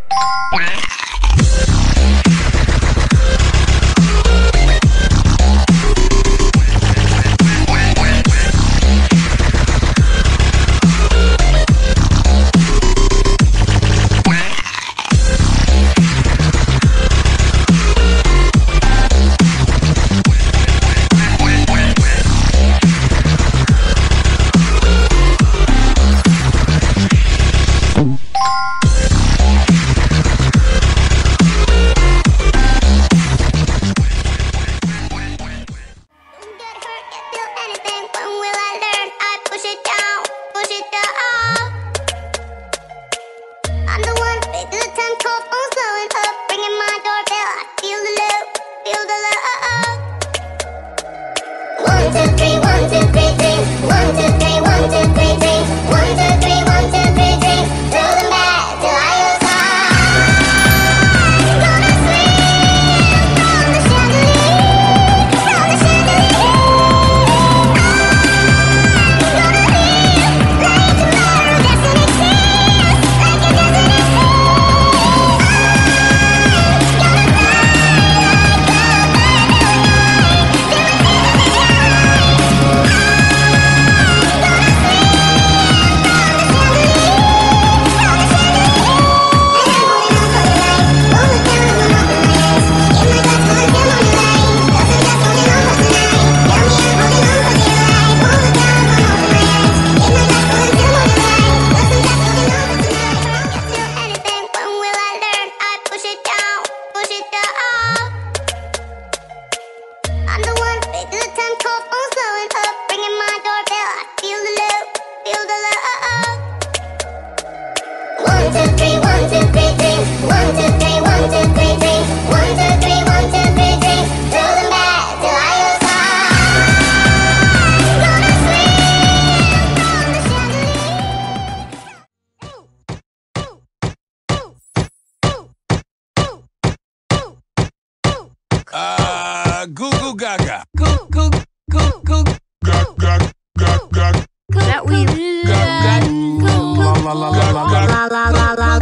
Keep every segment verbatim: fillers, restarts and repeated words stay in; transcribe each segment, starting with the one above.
Uh, goo goo gaga. Goo goo goo goo. Gag gag gag gag. That we Gag gag. La la la la la la la la la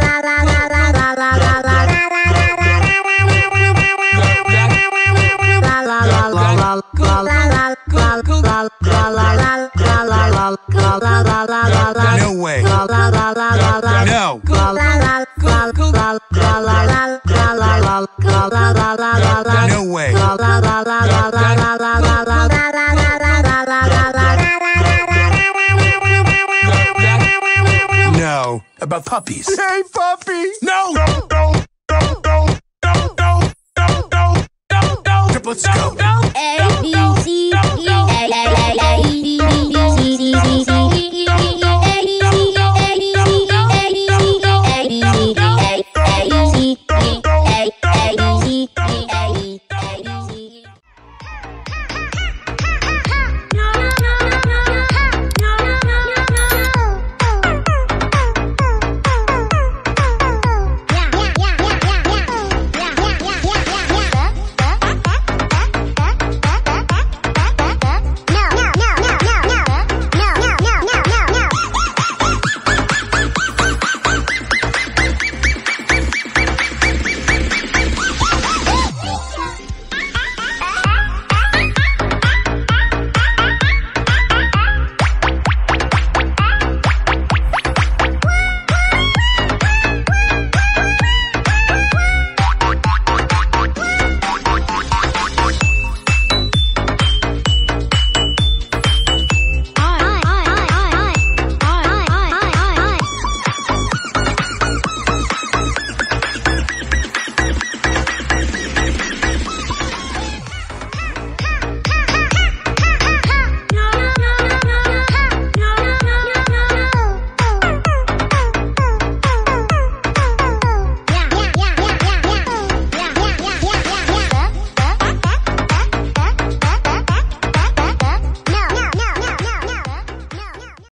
la la la. No way. No. No way. No. About puppies. Hey, puppy! No. Go go go go go go go go go. Let's go. A B